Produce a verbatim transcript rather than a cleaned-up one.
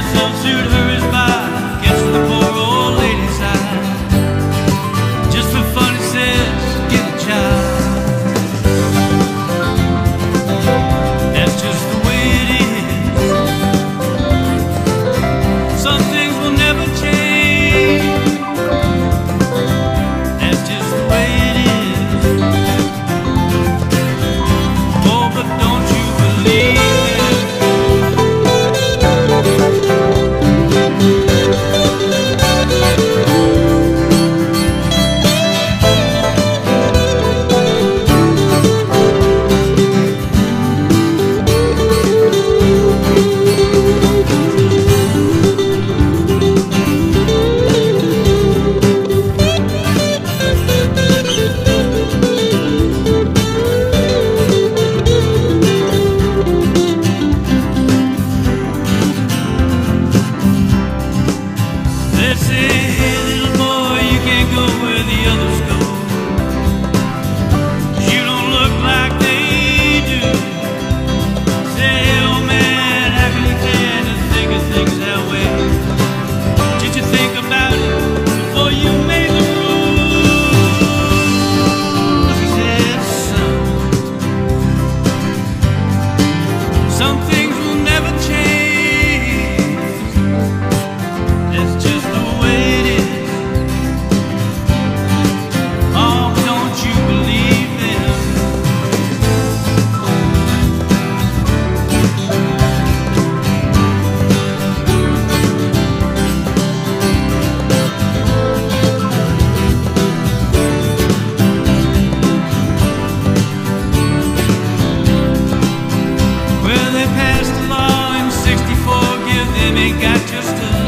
Suit hurries by, gets to the poor old lady's side. Just for fun, he says, get a job. That's just the way it is. Some things will never change. That's just the way it is. Oh, but don't you believe it? They say, little boy, you can't go where the others go, 'cause you don't look like they do. Say, oh man, how can you stand to think of things that way? Did you think about it before you made the rules? He said, son, some things will never change. It's just the way it is. Oh, don't you believe them? Well, they passed a law in sixty-four, give them ain't got just a